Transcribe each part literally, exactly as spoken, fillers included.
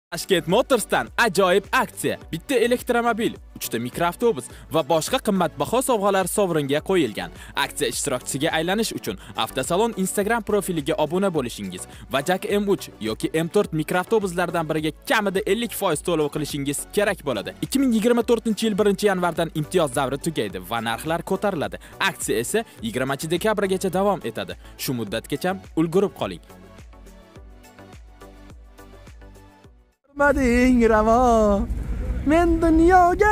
Tashkent Motors'dan ajoyib aksiya. Bitta elektromobil, uchta mikroavtobus va boshqa qimmatbaho sovg'alar sovringa qo'yilgan. Aksiya ishtirokchisiga aylanish uchun Avtosalon Instagram profiliga obuna bo'lishingiz va Jak M uch yoki M to'rt mikroavtobuslardan biriga kamida ellik foiz to'lov qilishingiz kerak bo'ladi. ikki ming yigirma to'rtinchi yil birinchi yanvardan imtiyoz davri tugaydi va narxlar ko'tariladi. Aksiya esa yigirmanchi dekabrgacha davom etadi. Shu muddatgacha ulgurib qoling. Mading ravo, men dunyoga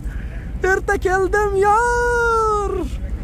erta keldim yor.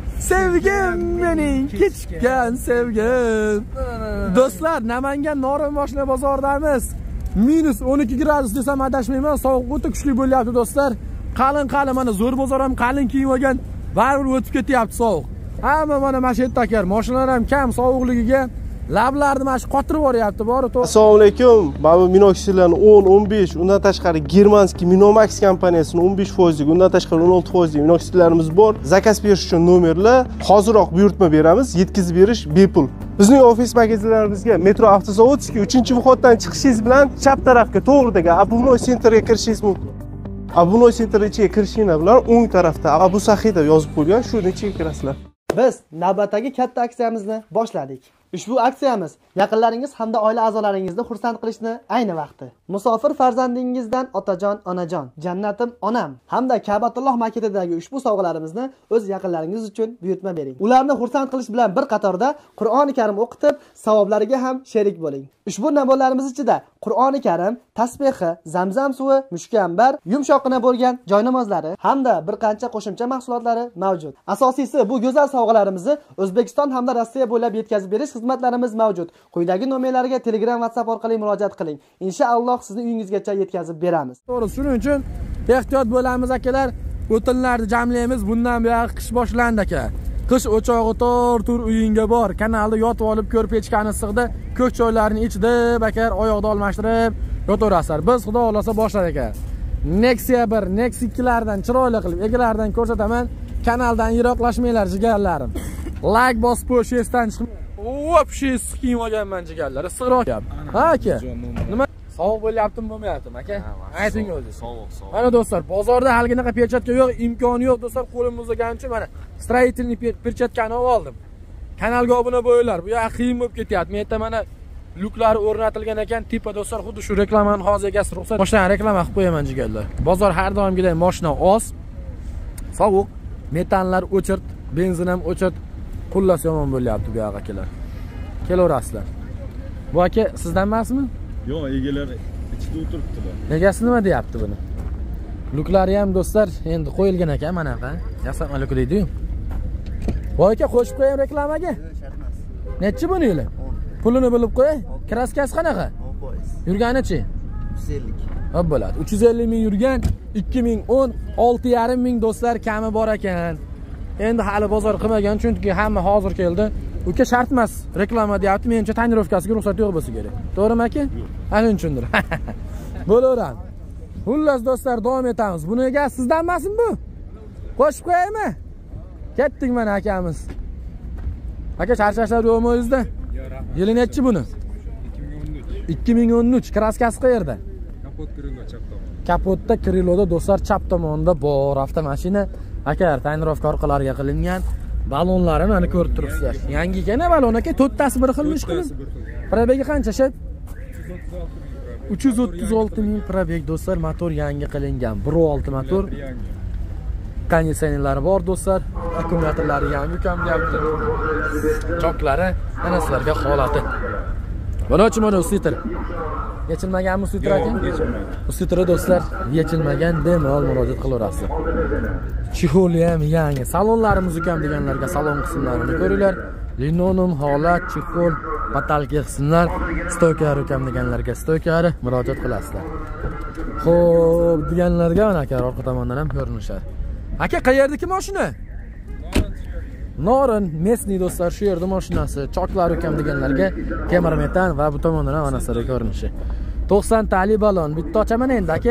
Sevgim mening kechgan sevgim. Do'stlar, Namangan Norin mashina bozoridamiz. minus o'n ikki gradus desam adashmayman, sovuq o'ta kuchli bo'lyapti do'stlar. Qalin qalin mana zo'r bozor ham qalin kiyib olgan, baribir o'tib ketyapti sovuq. Hamma mana mana shu yerda takar, mashinalar ham kam sovuqligiga lablarni mana shu qotirib boryapti, bori to'g'ri. Assalomu alaykum. Mana bu minoxidlarning o'n o'n besh, undan tashqari Germanskiy Minomax kompaniyasining o'n besh foizlik, undan tashqari o'n olti foizlik minoxidlarimiz bor. Zakaz berish uchun nomerlar, hoziroq buyurtma beramiz, yetkazib berish bepul. Bizning ofis magazinlarimizga Metro Avtozavodskiy uchinchi vходdan chiqishingiz bilan chap tarafga to'g'ridagi Abunoy Centerga kirishingiz mumkin. Abunoy Center ichiga kirishingiz bilan o'ng tarafda Abu Saxiy deb yozib qo'ygan, shuni ichiga kirasizlar. Biz navbatdagi katta aksiyamizni boshladik. Ushbu aksiyamiz yaqinlaringiz hamda oila a'zolaringizni xursand qilishni ayni vaqti. Musofir farzandingizdan otajon, onajon, jannatim onam hamda Ka'batulloh maketidagi ushbu sovg'alarimizni o'z yaqinlaringiz uchun buyurtma bering. Ularni xursand qilish bilan bir qatorda Qur'oni Karim o'qitib, savoblariga ham sherik bo'ling. Ushbu navbatlarimiz ichida Qur'oni Karim, tasbehi, Zamzam suvi, mushkambar, yumshoqqina bo'lgan joynamozlari hamda bir qancha qo'shimcha mahsulotlari mavjud. Asosiysi bu go'zal sovg'alarimizni O'zbekiston hamda Rossiya bo'ylab yetkazib berish xizmatlarimiz mavjud. Quyidagi nomerlarga Telegram, WhatsApp orqali murojaat qiling. Inshaalloh sizni uyingizgacha yetkazib beramiz. To'g'ri, shuning uchun ehtiyot bo'lamiz akalar. O'tinlarni jamlaymiz. Bundan buyon qish boshlandi aka. Qish o'chog'i tor, tur uyingga bor. Kanalda yotib olib, ko'r pechkani issiqda, ko'k choylarni ichida bakar oyoqda almashtirib yotaverasizlar. Biz xudo xolasa boshladik aka. Nexia bir, Nexia ikki lardan chiroyli qilib egalaridan ko'rsataman. Kanaldan yiroqlashmanglar jigarlarim. Like bosib qo'yishdan chiqib Вообще kiyib olganman jigarlar. Issiqroq gap. Ha aka. Nima? Sovuq bo'lyaptimi, bo'lmayaptimi aka? Ayting o'zi. Sovuq, sovuq. Mana do'stlar, bozorda halginaqa perchatka yo'q, imkoni yo'q do'stlar, qo'limni uzagani uchun mana stроительный perchatkani oldim. Kanalga obuna bo'linglar. Bu yoq qiyin bo'lib ketyapti. Men aytaman, mana luklari o'rnatilgan ekan, tipa do'stlar, xuddi shu reklamani hozir egasi ruxsat boshdan reklama qilib qo'yaman jigarlar. Bozor har doimgidek mashina oz, sovuq, metanlar o'chirt, benzin ham o'chirt. Xullas yomon bo'lyapti bu yoq akalar. Kelaverasizlar. Bu aka sizdan emasmi? Yo'q, egalar ichida o'tiribdilar. Egasi nima deyapti buni? Luklari ham do'stlar endi qo'yilgan ekan mana bu. Yasama luk deydi-yu. Bu aka qo'shib qo'ying reklamaga. Nechi buni yili? Pulini bilib qo'y. Kraskasi qanaqa? o'n foiz. Yurganichi? uch yuz ellik. Hop bo'ladi. uch yuz ellik ming yurgan, ikki ming o'n olti yarim ming do'stlar kami bor ekan. Endi hali bozor qilmagan, chunki hamma hozir keldi. Uka shart emas, reklama deyapti. Menimcha tonirovkasiga ruxsat yo'q bo'lsa kerak. To'g'rimi aka? Ana shunchundir. Bo'laveradi. Xullas do'stlar, davom etamiz. Buni egasi sizdan emasmi bu? Qo'shib qo'yaymi? Ketdik mana akamiz. Aka charchashlar yo'qmi o'zingizda? Yili nechi buni? ikki ming o'n uch. Kraskasi qayerda? Kapot Krilo chap tomonda. Kapotda Kriloda do'stlar chap tomonda bor avtomashina. Aka tonirovka orqalariga qilingan. Balonlarini mana ko'rib turibsizlar. Yangi ekan balon aka, to'rttasi bir xilmish qilib. Probegi qancha shab? uch yuz o'ttiz olti ming probeg do'stlar, motor yangi qilingan. bir nuqta olti motor. Konditsionerlari bor do'stlar, akkumulyatorlari ham yukamlayapti. Choklari ana sizlarga holati. Bunachi mana usitir. Yechilmaganmi usitir aka? Yechilmagan. Usitir do'stlar, yechilmagan bemalol murojaat qilaverasizlar. Chixoli ham yangi. Salonlarimiz ukam deganlarga salon qismlarini ko'ringlar. Linoleum holat, chixol, batalka qismlar, stoykar ukam deganlarga stoykar murojaat qilasizlar. Xo'p, deganlarga mana aka orqa tomondan ham ko'rinishar. Aka qayerdagi mashina? Norin, Mesni do'stlar, shu yerda mashinasi. Choklar ukam deganlarga temir metan va bu tomondan ham anasari ko'rinishi. to'qson tali balon. Bitta ochaman endi aka.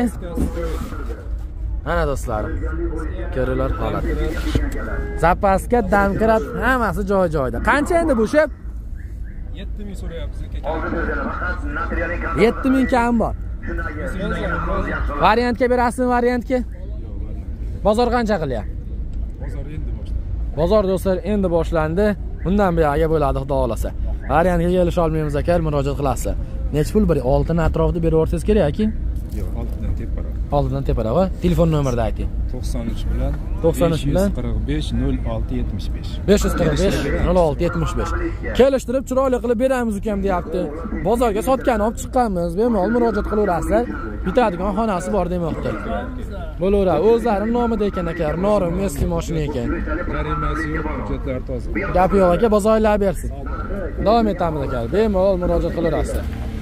Mana do'stlarim. Ko'ringlar holat. Zapaska, damkrat hammasi joy-joyda. Qancha endi bu shep? yetti ming so'rayapsiz aka. yetti ming kam bor. Variantga berasizmi, variantga? Bozor qancha qilyapti? Bozor endi boshlandi. Bozor do'stlar endi boshlandi. Bundan buyog'iga bo'ladi xudo xolasa. Variantga kelisha olmaymiz aka, murojaat qilasiz. Nech pul bir oltin atrofida berib o'rsangiz kerak-ki? Yo'q, oltidan teparoq. Oltidan teparoq. Telefon nomerni ayting. to'qson uch bilan to'qson uch bilan qirq besh nol olti yetmish besh. besh yuz qirq besh nol olti yetmish besh. Kelishtirib chiroyli qilib beramiz ukam deyapti. Bozorga sotgan olib chiqqanmiz, bemalol murojaat qilaverasizlar. Bitadigan xonasi bor demoqda. Bo'laveradi. O'zlari nomida ekan aka, Norim eski mashina ekan. Jarimasi yo'q, hujjatlar toza. Gap yo'q aka, bozorlar bersin. Davom etamiz aka. Bemalol murojaat qilaverasizlar.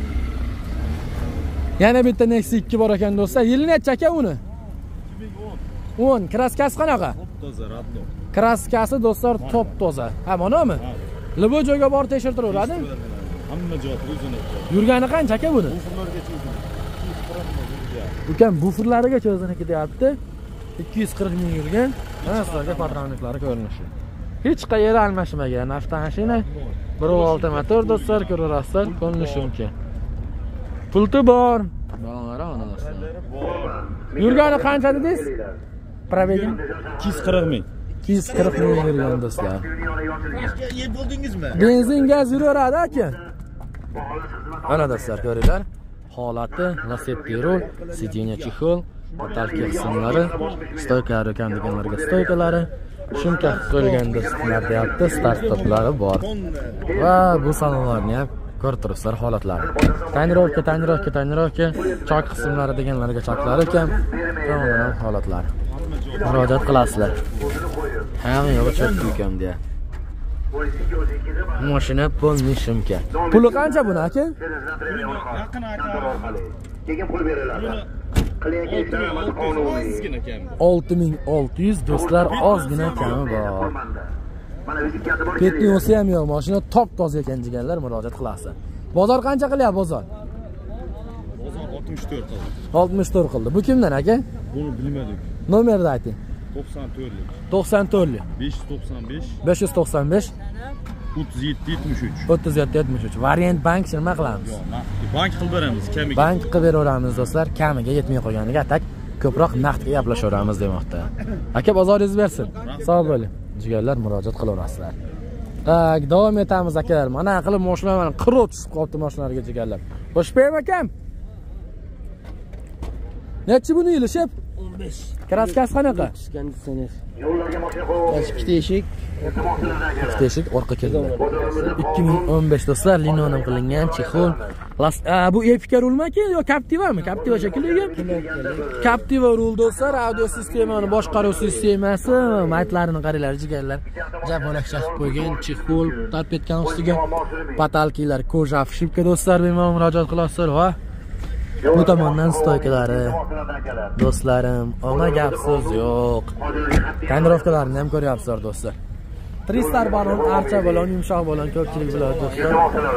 Yana bitta Nexia ikki bor ekan do'stlar. Yili necha aka uni? ikki ming o'n. o'n. Kraskasi qanaqa? Top toza, radno. Kraskasi do'stlar top toza. Ha, manami? Libo joyga borib tekshirtiraveradi. Hamma joyi o'zini. Yurgani qancha aka buni? Bufurlargacha o'zini. Ukam bufurlarigacha o'ziniki deyapti. ikki yuz qirq ming yurgan. Mana sizlarga patronliklari ko'rinishi. Hech qayerda almashmagan avtomashina. bir nol olti motor do'stlar, ko'rasizlar, ko'rinishi mumkin. Pulti bor. Balonlari ona do'stlar. Yurgani qancha dedingiz? Probegim ikki yuz qirq ming. ikki yuz qirq ming yurgan do'stlar. Yeb bo'ldingizmi? Benzin gaz yuraveradi aka. Mana do'stlar, ko'ringlar. Holati, lasetti rul, sideniya chexol, metalka qismlari, stoyklar ekan deganlarga stoykalari, shumka qo'yilgan do'stlar deyapti, start-stoplari bor. Va bu salonlarni ham ko'rib turibsizlar holatlari. Tonirovka, tonirovka, tonirovka, chok qismlari deganlarga choklari ekan, hamma holatlari. Murojaat qilasizlar. Hamma yo'q chakki ekan deya. Mashina polniy shumka. Puli qancha buni aka? Yaqin aytaman. Keyin pul beriladi. olti ming olti yuz do'stlar, ozgina kami bor. Petni o'si ham yo'q, mashina top toza ekan deganlar murojaat qilasiz. Bozor qancha qilyapti bozor? Bozor oltmish to'rt qildi. oltmish to'rt qildi. Bu kimdan aka? Buni bilmadik. Nomerni ayting. to'qson to'rtlik. to'qson to'rtlik. besh yuz to'qson besh. besh yuz to'qson besh. o'ttiz yetti yetmish uch. o'ttiz yetti yetmish uch. Variant bank nima qilamiz? Yo'q, bank qilib beramiz, kamiga. Bank qilib beraveramiz do'stlar, kamiga yetmay qolganiga atak ko'proq naqdga gaplashaveramiz demoqda. Aka bozoringiz bersin. Sog' bo'ling. Jigarlar murojaat qilaverasizlar. Tak, davom etamiz akalar. Mana qilib mashinalarni qirib tushib qolibdi mashinalarga jigarlar. Xo'shbeem akam. Nechi buni yilishib? o'n besh. Kraskasi qanaqa? Konditsioner. Ikkita eshik. Ikkita eshik orqa keldi. ikki ming o'n besh do'stlar, linoleum qilingan chexol. Bu Epica rulmi-ki yo Captiva'mi? Captiva shekilli. Captiva rul do'stlar, audio sistemani boshqaruv sistemasi, maytlarini qaranglar, jigarlar. Ja bo'lakcha qilib qo'ygan chexol, torpedkan ustiga patalkilar, koja shipka do'stlar, bemalol murojaat qilasizlar va bu tomondan stoykalari. Do'stlarim, ona gap so'z yo'q. Tonirovkalarni ham ko'ryapsizlar do'stlar. Tristar balon, archa balon, yumshoq balon, ko'pchilik biladi do'stlar.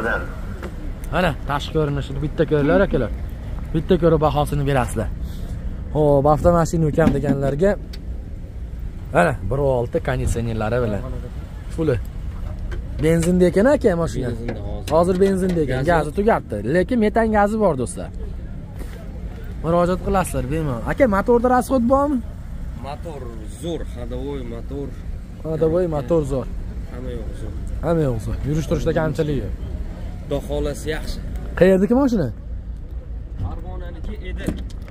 Mana tashqi ko'rinishini bitta ko'ringlar akalar. Bitta ko'rib bahosini berasizlar. Xo'p, avtomashina ukam deganlarga mana bir nol olti konditsionerlari bilan. Fuli. Benzinda ekan aka mashina. Hozir benzinda ekan, gazi tugabdi, lekin metan gazi bor do'stlar. Murojaat qilasizlar bemalol. Aka, motorda rasxod bormi? Motor zo'r, ходовой motor. Ходовой motor zo'r. Hamma yo'q zo'r. Hamma yo'q zo'r. Yurish turishda kamchiligi yo'q. Xudo xolasi yaxshi. Qayerdagi mashina? Farg'onaniki edi.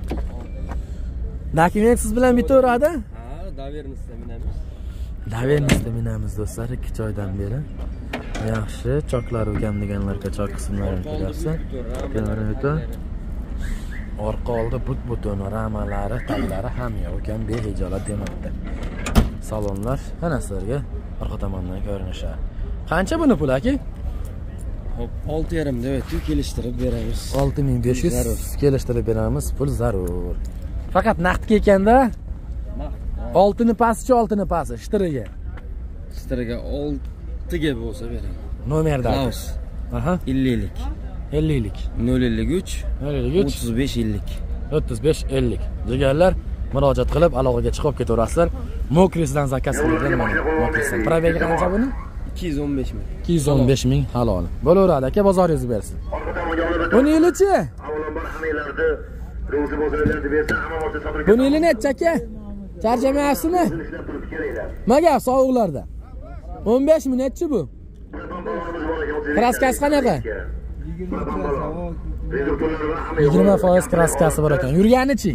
Dokumentsiz bilan bitaveradi? Ha, davernisda minamiz. Davernisda minamiz do'stlar, ikki oydan beri. Yaxshi, choklar ukam deganlarga chok qismlarini ko'rasiz. Kelmaramdi. Orqa oldi but-butun ramalari, taglari ham yo'q ekan, behijolat demoqda. Salonlar mana sizlarga orqa tomondan ko'rinishi. Qancha buni pul aka? Hop, olti yarim deb kelishtirib beramiz. olti ming besh yuz kelishtirib beramiz, pul zarur. Faqat naqdga ekanda oltini pastchi, oltini pasti shtiriga. Shtiriga oltiga bo'lsa beraman. Nomerda. Aha, ellik. ellik. nol ellik uch o'ttiz besh ellik. o'ttiz besh ellik. Deganlar murojaat qilib aloqaga chiqib ketaverasizlar. Mokrisdan zakaz qilingan mana Mokrisdan. Probegi qancha buni? ikki yuz o'n besh ming. ikki yuz o'n besh ming halol. Bo'laveradi aka, bozoringizni bersin. Buni yilichi? Buni yili necha aka? Charchamayapsizmi? Nima gap sovuqlarda? o'n besh mi nechi bu? Kraskasi qanaqa? yigirma foiz kraskasi bor ekan. Yurganichi?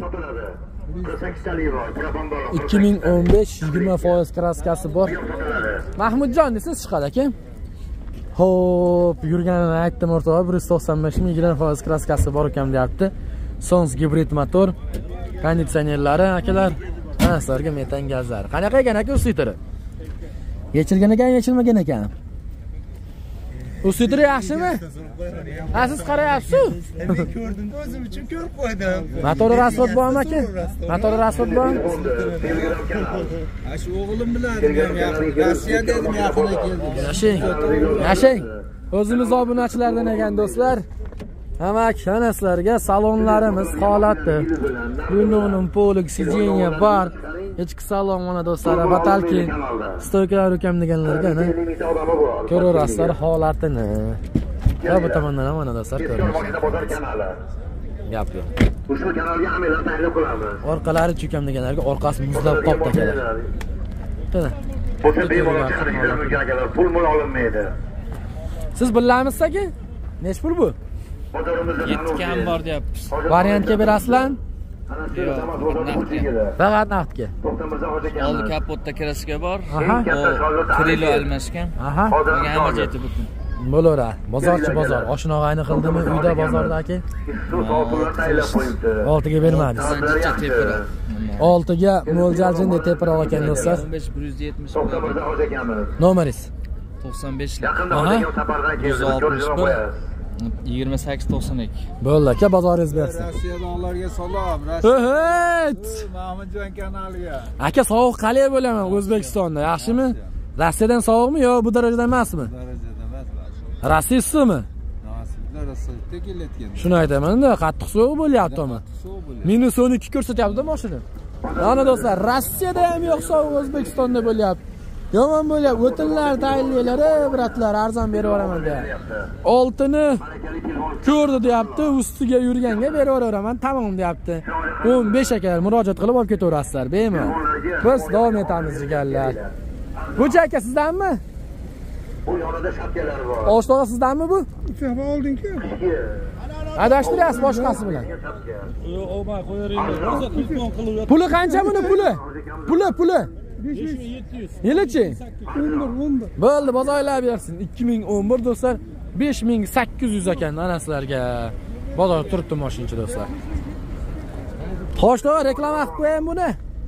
ikki ming o'n besh yigirma foiz kraskasi bor. Mahmudjon desiz chiqadi aka. Xo'p, yurganini aytdim o'rtoq, bir yuz to'qson besh ming yigirma foiz kraskasi bor ekan deyapti. Sons gibrid motor, konditsionerlari akalar, ha, sizlarga metan gazlar. Qanaqa ekan aka usitiri? Yechilgan ekan, yechilmagan ekan. Usitiri yaxshimi? Ha, siz qarayapsiz. Men ko'rdim, o'zim uchun ko'rib qo'ydim. Motori rasvot bormi aka? Motori rasvot bormi? Ha, shu o'g'lim bilan Rossiyada edim, yaqinda keldim. Yashang. Yashang. O'zimiz obunachilardan ekan do'stlar. Hamak kanaslarga salonlarimiz holatda. Luno'ning polik sidenye bor. Ichki salon mana do'stlar, batalki, stoykalar ukam deganlarga, ne? Ko'rasizlar holatini. Ya bu tomondan ham mana do'stlar ko'ramiz. Gap yo'q. Ushbu kanalga hammalar tahlil qilamiz. Orqalari chukam deganlarga orqasi muzlab qopda kelar. Mana. O'sha bemalol akalar pul mol olinmaydi. Siz bilamisiz aka? Nech pul bu? yetti kam bor deyapmiz. Variantga berasizlar? Yo'q, Faqat naqdga. oldi kapotda kraska bor. Aha. Krilo almashgan. Aha. Bunga hamma jeti butun. Bo'laveradi. Bozorchi bozor. Oshna og'ayni qildimi uyda bozorda aka? oltiga bermadi. Sanchicha tepira. oltiga mo'ljalchinda tepira ekan do'stlar. o'n besh bir yuz yetmish. Nomeringiz? to'qson besh Aha. yuz oltmish bir yigirma sakkiz to'qson ikki. Bo'ldi aka, bozoringiz bersin. Rossiyaliklarga salom. Hey! Mahmudjon kanaliga. Aka, sovuq qalay bo'laman O'zbekistonda, yaxshimi? Rossiyadan sovuqmi yo bu darajada emasmi? Darajada emas. Rossiyasizmi? Nasiblar Rossiyaga kelayotgan. Shuni aytaman-da, qattiq sovuq bo'lyaptimi? Sovuq bo'lyapti. minus o'n ikki ko'rsatyapti mashina. Mana do'stlar, Rossiyada ham yo'q sovuq, O'zbekistonda bo'lyapti. Yomon bo'lyapti. O'tinlar, tayinlari, bratlar, arzon berib yuboraman deyapti. Oltini ko'rdi deyapti, ustiga yurganga berib yuboraman, tamom deyapti. o'n besh akalar murojaat qilib olib ketaverasizlar, bemalol. Biz davom etamiz jigarlar. Bu aka sizdanmi? Bu yonida shapkalar bor. Oshtoq sizdanmi bu? Uchaba olding-ku. Adashtiryapsiz boshqasi bilan. Yo'q, olmay qo'yaringlar. O'zi telefon qilib Puli qancha buni puli? Puli, puli. besh ming yetti yuz. Yilichi? o'n bir o'n bir. Bo'ldi, bozorlar bersin. ikki ming o'n bir do'stlar, besh ming sakkiz yuz ekan ana sizlarga. Bozor turibdi mashinchi do'stlar. Xo'sh, to'g'ri reklama qilib qo'yaymi buni?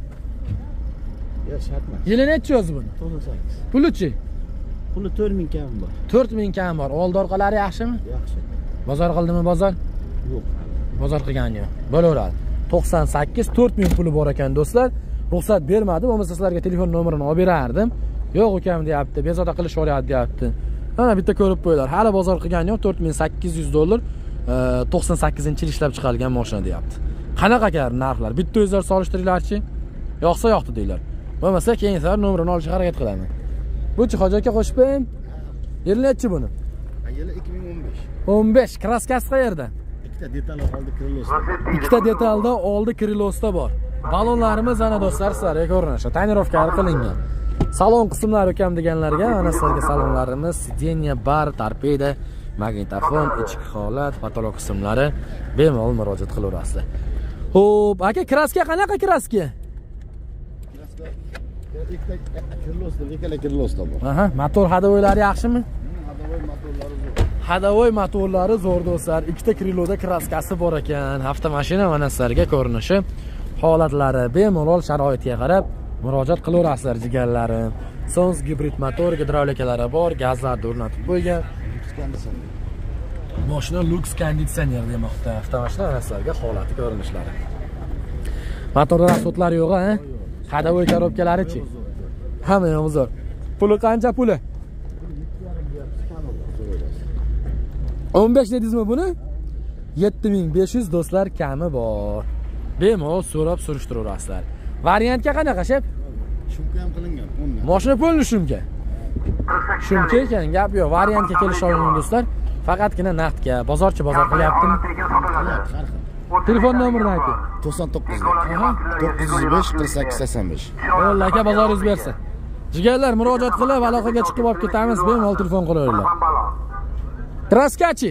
Yo'q, shart emas. Yili necha o'zi buni? to'qson sakkiz. Pulichi? Puli to'rt ming kam bor. to'rt ming kam bor. Oldi orqalari yaxshimi? Yaxshi. Bozor qildimi bozor? Yo'q. Bozor qilgani yo'q. Bo'laveradi. to'qson sakkiz to'rt ming puli bor ekan do'stlar. Ruxsat bermadi, bo'lmasa sizlarga telefon nomerini olib berardim. Yo'q ukam deyapti, bezovta qilish o'ryapti deyapti. Mana bitta ko'rib qo'yinglar. Hali bozor qilgani yo'q, to'rt ming sakkiz yuz dollar to'qson sakkizinchi yil ishlab chiqarilgan mashina deyapti. Qanaqa ekan narxlar? Bitta o'zlar solishtiringlarchi. Yo'qsa yo'qdi deylar. Bo'lmasa keyin safar nomerini olishga harakat qilaman. Buchi hoji aka qo'shib qo'ying. Yili nechi buni? Yili ikki ming o'n besh. o'n besh. Kraskasi qayerda? Ikkita detal oldi krilosda. Ikkita detalda oldi krilosda bor. Balonlarimiz ana do'stlar sizlarga ko'rinishi, tonirovkalar qilingan. Salon qismlari ukam deganlarga ana sizlarga salonlarimiz, sidenye bar, torpeda, magnitofon, ichki holat, patolog qismlari bemalol murojaat qilaverasizlar. Xo'p, aka kraska qanaqa kraska? Kraska ikkita krilosda, ikkala krilosda bor. Aha, motor hadovoylari yaxshimi? Hadovoy motorlari zo'r. Hadovoy motorlari zo'r do'stlar. Ikkita kriloda kraskasi bor ekan. Avtomashina mana sizlarga ko'rinishi, holatlari bemalol sharoitiga qarab murojaat qilaverasizlar jigarlarim. Sons gibrid motor, gidravlikalari bor, gazlarni o'rnatib qo'ygan. Mashina Lux konditsioner demoqda. Avtomashina sizlarga holati ko'rinishlari. Motorda rasxodlar yo'q-a? Hadovoy korobkalari-chi? Hamma ham zo'r. Puli qancha puli? o'n besh dedingizmi buni? yetti ming besh yuz do'stlar kami bor. Bemalol so'rab surishtirasizlar. Variantga qanaqa shep? Shumka ham qilingan. Mashina bo'ldi shumka. Shumka ekan, gap yo'q. Variantga kelisha olmayman do'stlar. Faqatgina naqdga, bozorchi bozor qilyaptimi? Telefon nomerini ayting. to'qson to'qqiz to'qqiz yuz besh qirq sakkiz sakson besh. Yo'l aka bozoringiz bersa. Jigarlar murojaat qilib, aloqaga chiqib olib ketamiz, bemalol telefon qilaveringlar. Kraskachi.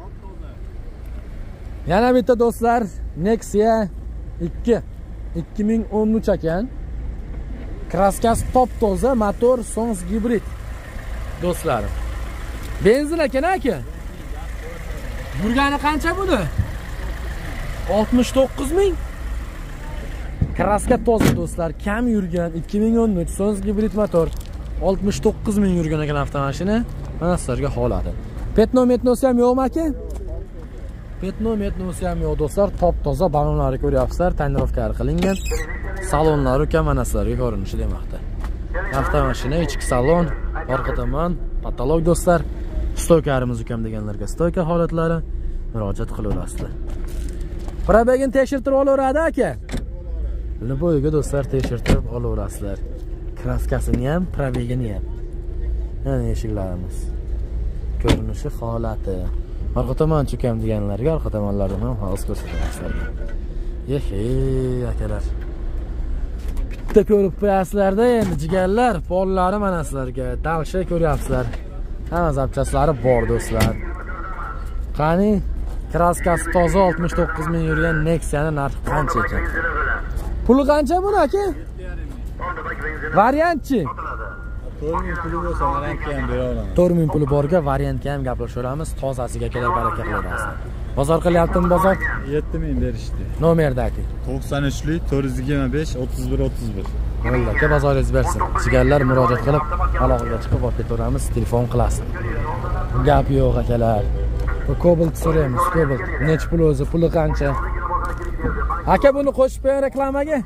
Yana bitta do'stlar, Nexia ikki ikki ming o'n uch ekan. Kraskasi top toza, motor Sons gibrid. Do'stlarim. Benzin ekan aka. Yurgani qancha buni? oltmish to'qqiz ming. Kraska toza do'stlar, kam yurgan ikki ming o'n uch Sons gibrid motor. oltmish to'qqiz ming yurgan ekan avtomashina. Mana sizlarga holati. Petno metnosi ham yo'qmi aka? Petno metnosi ham yo'q do'stlar, top toza, balonlari ko'ryapsizlar, tonirovkar qilingan. Salonlari ham mana sizlarga ko'rinishi demoqda. Avtomashina ichki salon, orqa tomon patolog do'stlar. Stoykarimiz ukam deganlarga stoyka holatlari murojaat qilaverasizlar. Probegini tekshirtirib olaveradi aka. Liboyga do'stlar tekshirtirib olaverasizlar. Kraskasini ham, probegini ham. Mana eshiklarimiz. Ko'rinishi holati. Orqa tomon chukam deganlarga orqa tomonlardan ham hozir ko'rsataman sizlarga. Yehe, akalar. Bitta ko'rib qo'yasizlarda endi jigarlar, pollari mana sizlarga. Dalsha ko'ryapsizlar. Hamma zapchaslari bor do'stlar. Qani, kraskasi toza oltmish to'qqiz ming yurgan Nexia'ning narxi qancha ekan? Puli qancha buni aka? Variantchi? to'rt ming puli bo'lsa variantga ham bera olaman. to'rt ming puli borga variantga ham gaplashaveramiz. Tozasiga kelar baraka qilaverasiz. Bozor qilyaptimi bozor? yetti ming berishdi. Nomerda aka. to'qson uchlik to'rt yuz yigirma besh o'ttiz bir o'ttiz bir. Alloh aka bozoringiz bersin. Sigarlar murojaat qilib, aloqaga chiqib olib ketaveramiz, telefon qilasiz. Gap yo'q akalar. Bu Cobalt so'raymiz, Cobalt. Nech pul o'zi, puli qancha? Aka buni qo'shib qo'ying reklamaga.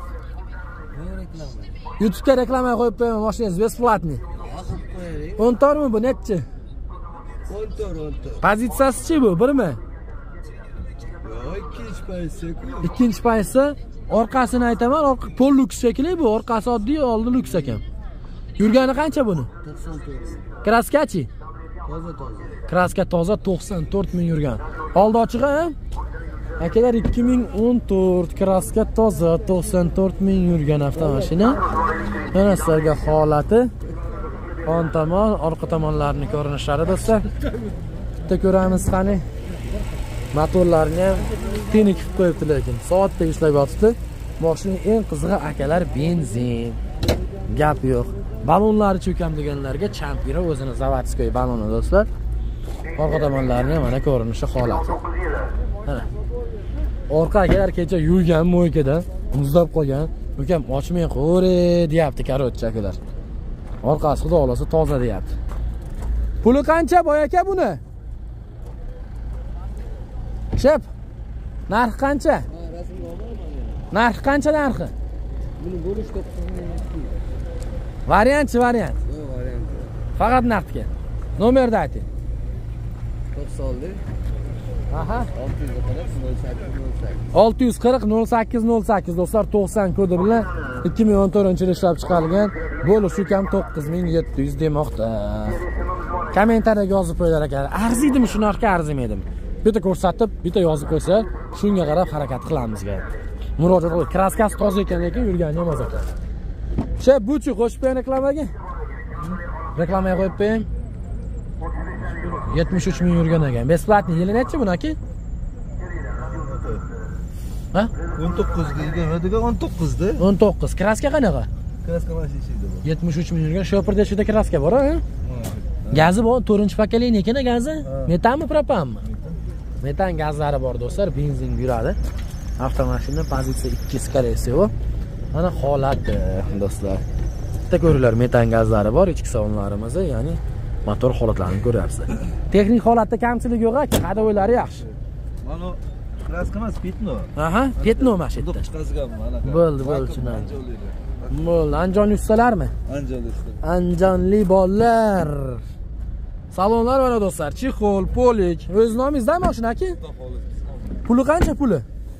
YouTube'ga reklama qo'yib qo'yaman, mashinangiz besplatniy. o'n to'rtmi bu, nechi? o'n to'rt o'n to'rt. Pozitsiyasi-chi bu, birmi? Yo'q, ikkinchi pozitsiya-ku. Ikkinchi pozitsiya. Orqasini aytaman, orqa pol luks shekli bu, orqasi oddiy, oldi luks ekan. Yurgani qancha buni? to'qson to'rt. Kraskachi? Toza toza. Kraska toza to'qson to'rt ming yurgan. Oldi ochiq ha? Akalar ikki ming o'n to'rt kraska toza to'qson to'rt ming yurgan avtomashina. Mana sizlarga holati, on tomon, orqa tomonlarini ko'rinishlari do'stlar. Bitta ko'ramiz qani. Motorlarni ham tenik qilib qo'yibdi, lekin soatda ishlab yotibdi. Mashina eng qizig'i akalar benzin. Gap yo'q. Balonlari cho'kam deganlarga champira o'zini zavodskoy baloni do'stlar. Orqa tomonlarini mana ko'rinishi holati. Mana. Orqa akalar kecha yurgan mo'ykada muzlab qolgan. Ukam ochmay qo'yre deyapti korotchi akalar. Orqasi xudo xolasa toza deyapti. Puli qancha boy aka buni? Shep. Narx qancha? Narx qancha narxi? Buni bo'lish to'qson ming. Variantchi, variant. Yo'q, variant. Faqat naqdga. Nomerni ayting. to'qson. Aha. olti yuz qirq nol sakkiz olti yuz qirq nol sakkiz nol sakkiz do'stlar, to'qson kodi bilan ikki ming o'n to'rtinchi yil ishlab chiqarilgan. Bo'lish ukam to'qqiz ming yetti yuz demoqda. Kommentariyaga yozib qo'yinglar aka. Arziydimi shu narxga, arzimaydimi? Bitta ko'rsatib, bitta yozib qo'ysa, shunga qarab harakat qilamizga. Murojaat qilib, kraskasi toza ekan lekin yurgani emas ekan. She, buchi qo'shib qo'ying reklamaga. Reklamaga qo'yib qo'ying. yetmish uch ming yurgan ekan. Besplatniy yili nechi buni aka? Ha? o'n to'qqiz ga o'n to'qqiz da. o'n to'qqiz. Kraska qanaqa? Kraska mana shishida bor. yetmish uch ming yurgan. Shoperda shida kraska bor, ha? Gazi bor, to'rtinchi pokoleniya ekan gazi. Metanmi, propanmi? Metan gazlari bor do'stlar, benzin yuradi. Avtomashina pozitsiya ikki skalesi bor. Mana holati do'stlar. Bitta ko'ringlar, metan gazlari bor, ichki salonlarimiz, ya'ni motor holatlarini ko'ryapsizlar. Texnik holatda kamchilik yo'q aka, hadovoylari yaxshi. Mana kraska emas, petno. Aha, petno mashina. Chiqasiganmi mana. Bo'ldi, bo'ldi, tushunarli. Bo'ldi, Anjonni ustalarmi? Anjonni usta. Anjonni bolalar. Salonlar mana do'stlar, chexol, polik. O'z nomingizda mashina aka? Puli qancha puli?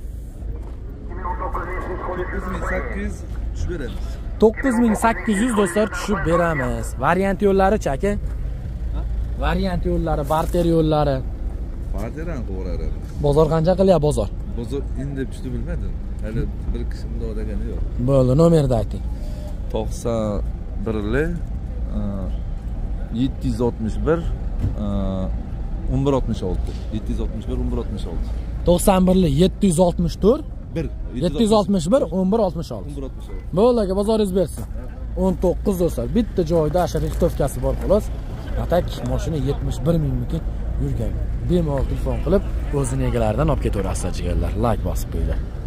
to'qqiz ming sakkiz yuz tushib beramiz. to'qqiz ming sakkiz yuz do'stlar tushib beramiz. Variant yo'llari-chi aka? variant yo'llari, barter yo'llari. Barteran qo'yaradi. Bozor qancha qilyapti bozor? Bozor endi tushdi bilmadim. Hali bir kishi bundoq degani yo'q. Bo'ldi, nomerni ayting. to'qson birli yetti yuz oltmish bir o'n bir oltmish olti. yetti yuz oltmish bir o'n bir oltmish olti. to'qson birli yetti yuz oltmish to'rt bir yetti yuz oltmish bir o'n bir oltmish olti. o'n bir oltmish olti. Bo'ldi aka, bozoringiz bersin. o'n to'qqiz do'stlar, bitta joyda ashar rixtovkasi bor xolos. Atak mashina yetmish bir mingmikin yurgan. Bemalol telefon qilib o'zini egalaridan olib ketaverasizlar jigarlar. Like bosib qo'yinglar.